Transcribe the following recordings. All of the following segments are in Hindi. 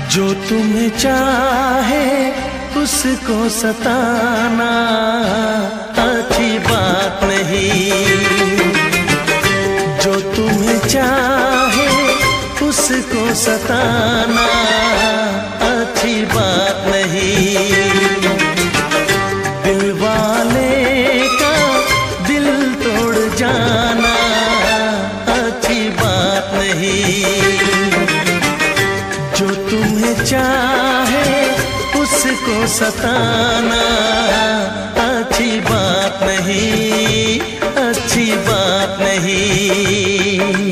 जो तुम्हें चाहे उसको सताना अच्छी बात नहीं। जो तुम्हें चाहे उसको सताना अच्छी बात नहीं। दिल वाले का दिल तोड़ जाना अच्छी बात नहीं। जो तुम्हें चाहे उसको सताना अच्छी बात नहीं, अच्छी बात नहीं।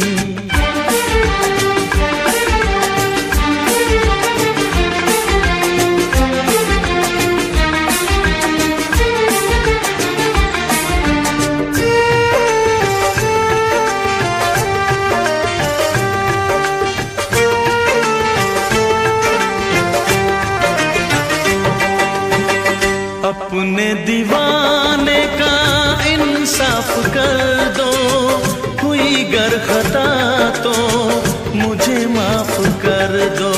अपने दीवाने का इंसाफ कर दो, हुई गर खता तो मुझे माफ कर दो।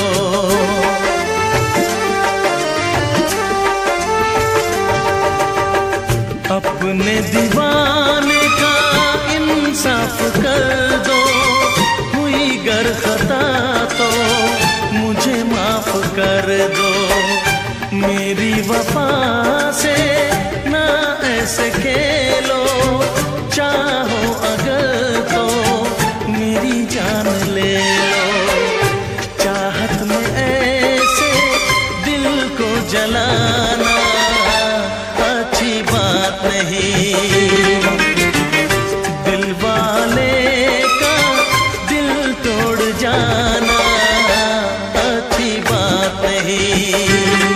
अपने दीवाने का इंसाफ कर दो, हुई गर खता तो मुझे माफ कर दो। मेरी वफा से ना ऐसे खेलो, चाहो अगर तो मेरी जान ले लो। चाहत में ऐसे दिल को जलाना अच्छी बात नहीं। दिल वाले का दिल तोड़ जाना अच्छी बात नहीं।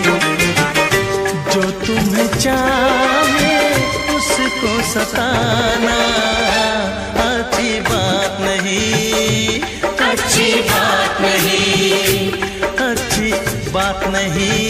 जो तुम्हें चाहे उसको सताना अच्छी बात नहीं, अच्छी बात नहीं, अच्छी बात नहीं।